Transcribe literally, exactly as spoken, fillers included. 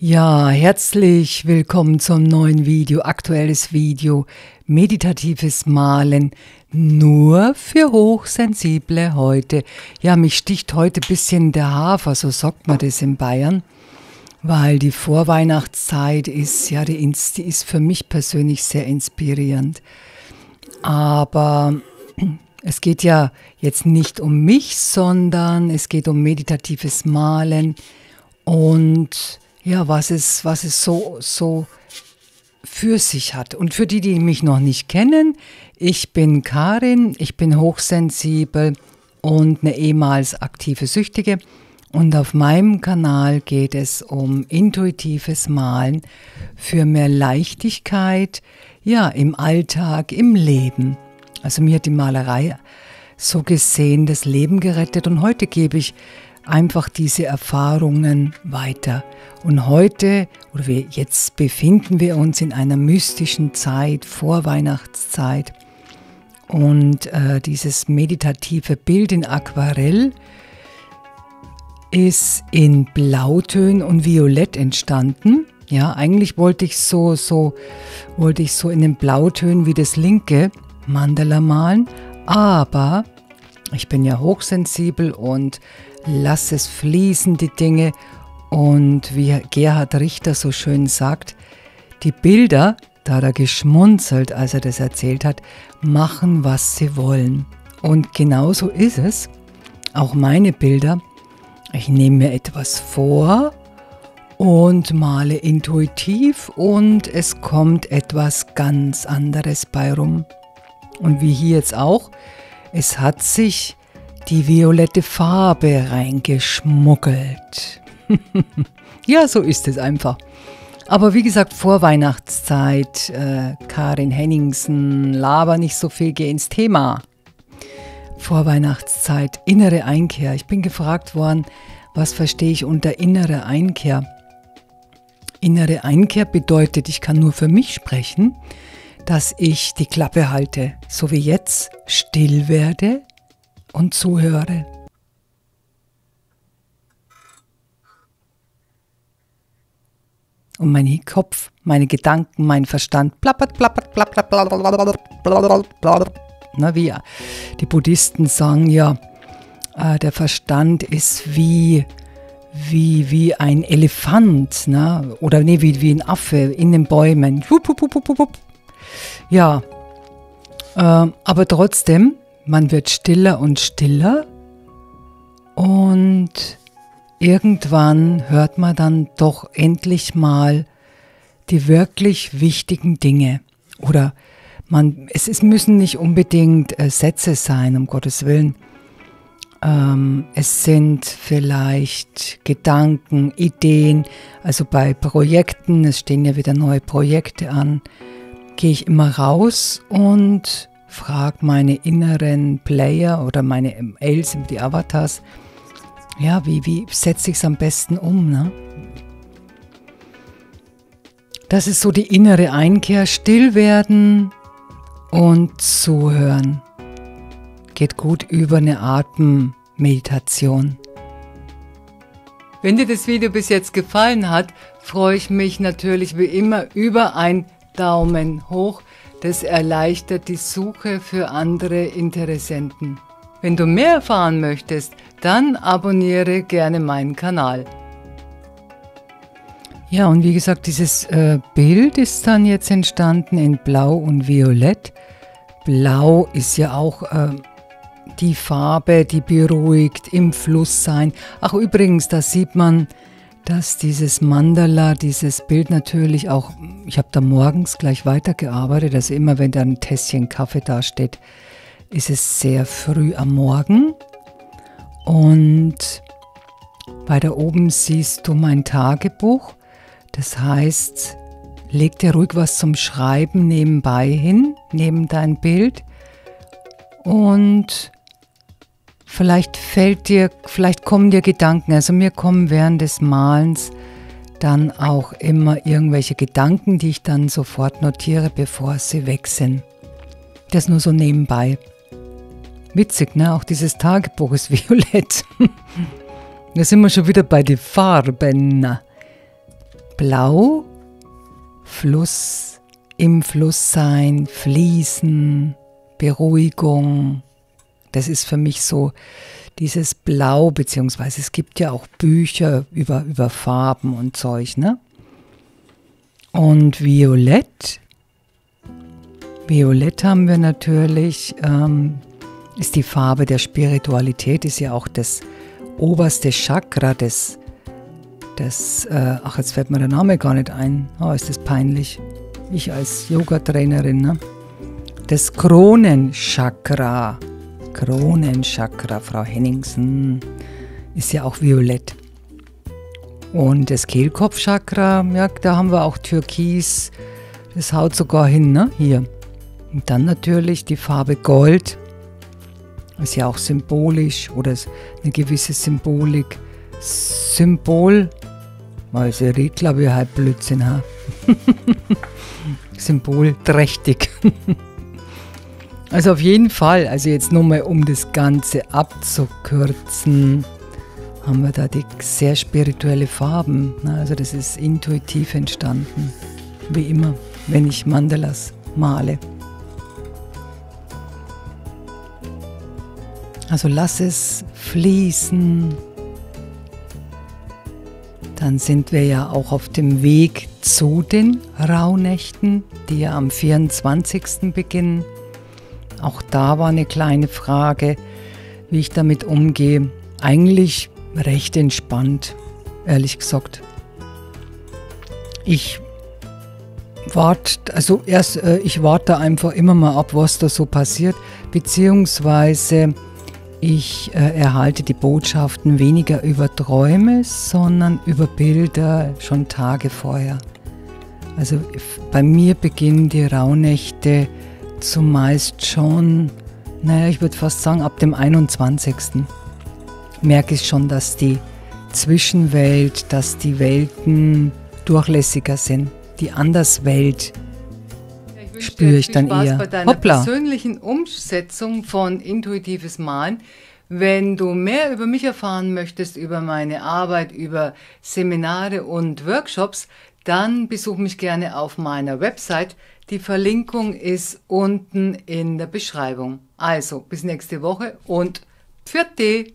Ja, herzlich willkommen zum neuen Video, aktuelles Video, meditatives Malen, nur für Hochsensible heute. Ja, mich sticht heute ein bisschen der Hafer, so sagt man das in Bayern, weil die Vorweihnachtszeit ist, ja, die, die ist für mich persönlich sehr inspirierend. Aber es geht ja jetzt nicht um mich, sondern es geht um meditatives Malen und ja, was es, was es so, so für sich hat. Und für die, die mich noch nicht kennen, ich bin Karin, ich bin hochsensibel und eine ehemals aktive Süchtige. Und auf meinem Kanal geht es um intuitives Malen für mehr Leichtigkeit, ja, im Alltag, im Leben. Also mir hat die Malerei so gesehen das Leben gerettet und heute gebe ich einfach diese Erfahrungen weiter. Und heute, oder wir, jetzt befinden wir uns in einer mystischen Zeit, Vorweihnachtszeit. Und äh, dieses meditative Bild in Aquarell ist in Blautönen und Violett entstanden. Ja, eigentlich wollte ich so, so, wollte ich so in den Blautönen wie das linke Mandala malen, aber ich bin ja hochsensibel und lasse es fließen, die Dinge. Und wie Gerhard Richter so schön sagt, die Bilder, da hat er geschmunzelt, als er das erzählt hat, machen, was sie wollen. Und genauso ist es. Auch meine Bilder. Ich nehme mir etwas vor und male intuitiv und es kommt etwas ganz anderes bei rum. Und wie hier jetzt auch, es hat sich die violette Farbe reingeschmuggelt. Ja, so ist es einfach. Aber wie gesagt, Vorweihnachtszeit, äh, Karin Henningsen, laber nicht so viel, geh ins Thema. Vorweihnachtszeit, innere Einkehr. Ich bin gefragt worden, was verstehe ich unter innere Einkehr? Innere Einkehr bedeutet, ich kann nur für mich sprechen, dass ich die Klappe halte, so wie jetzt, still werde und zuhöre. Und mein Kopf, meine Gedanken, mein Verstand plappert, plappert, plappert, plappert, plappert, plappert. Na, wie die Buddhisten sagen ja, äh, der Verstand ist wie, wie, wie ein Elefant, ne? Oder nee, wie, wie ein Affe in den Bäumen. Hup, hup, hup, hup, hup. Ja, äh, aber trotzdem, man wird stiller und stiller und irgendwann hört man dann doch endlich mal die wirklich wichtigen Dinge. Oder man, es, es müssen nicht unbedingt äh, Sätze sein, um Gottes Willen. Ähm, es sind vielleicht Gedanken, Ideen. Also bei Projekten, es stehen ja wieder neue Projekte an, gehe ich immer raus und frage meine inneren Player oder meine M Ls, die Avatars, ja, wie, wie setze ich es am besten um, ne? Das ist so die innere Einkehr, still werden und zuhören. Geht gut über eine Atemmeditation. Wenn dir das Video bis jetzt gefallen hat, freue ich mich natürlich wie immer über ein Daumen hoch. Das erleichtert die Suche für andere Interessenten. Wenn du mehr erfahren möchtest, dann abonniere gerne meinen Kanal. Ja, und wie gesagt, dieses äh, Bild ist dann jetzt entstanden in Blau und Violett. Blau ist ja auch äh, die Farbe, die beruhigt, im Fluss sein. Ach übrigens, da sieht man, dass dieses Mandala, dieses Bild natürlich auch, ich habe da morgens gleich weitergearbeitet, also immer wenn da ein Tässchen Kaffee da steht, ist es sehr früh am Morgen. Und weiter oben siehst du mein Tagebuch. Das heißt, leg dir ruhig was zum Schreiben nebenbei hin, neben dein Bild. Und vielleicht fällt dir, vielleicht kommen dir Gedanken. Also mir kommen während des Malens dann auch immer irgendwelche Gedanken, die ich dann sofort notiere, bevor sie weg sind. Das nur so nebenbei. Witzig, ne? Auch dieses Tagebuch ist violett. Da sind wir schon wieder bei den Farben. Blau, Fluss, im Fluss sein, fließen, Beruhigung. Das ist für mich so dieses Blau, beziehungsweise es gibt ja auch Bücher über, über Farben und Zeug, ne? Und Violett. Violett haben wir natürlich, ähm, ist die Farbe der Spiritualität, ist ja auch das oberste Chakra des, des äh, ach, jetzt fällt mir der Name gar nicht ein. Oh, ist das peinlich. Ich als Yoga-Trainerin, ne? Das Kronenchakra. Kronenchakra, Frau Henningsen, ist ja auch violett. Und das Kehlkopfchakra, ja, da haben wir auch Türkis, das haut sogar hin, ne? Hier. Und dann natürlich die Farbe Gold, ist ja auch symbolisch oder eine gewisse Symbolik. Symbol, also ich glaube ich halt Blödsinn, ha? Symbolträchtig. Also auf jeden Fall, also jetzt nur mal um das Ganze abzukürzen, haben wir da die sehr spirituelle Farben. Also das ist intuitiv entstanden, wie immer, wenn ich Mandalas male. Also lass es fließen. Dann sind wir ja auch auf dem Weg zu den Rauhnächten, die ja am vierundzwanzigsten beginnen. Auch da war eine kleine Frage, wie ich damit umgehe. Eigentlich recht entspannt, ehrlich gesagt. Ich warte, also erst, äh, ich warte einfach immer mal ab, was da so passiert, beziehungsweise ich äh, erhalte die Botschaften weniger über Träume, sondern über Bilder schon Tage vorher. Also bei mir beginnen die Rauhnächte zumeist schon, naja, ich würde fast sagen, ab dem einundzwanzigsten merke ich schon, dass die Zwischenwelt, dass die Welten durchlässiger sind. Die Anderswelt ich spüre ich dann Spaß eher. Bei deiner Hoppla. persönlichen Umsetzung von intuitives Malen. Wenn du mehr über mich erfahren möchtest, über meine Arbeit, über Seminare und Workshops, dann besuch mich gerne auf meiner Website. Die Verlinkung ist unten in der Beschreibung. Also, bis nächste Woche und Pfiat.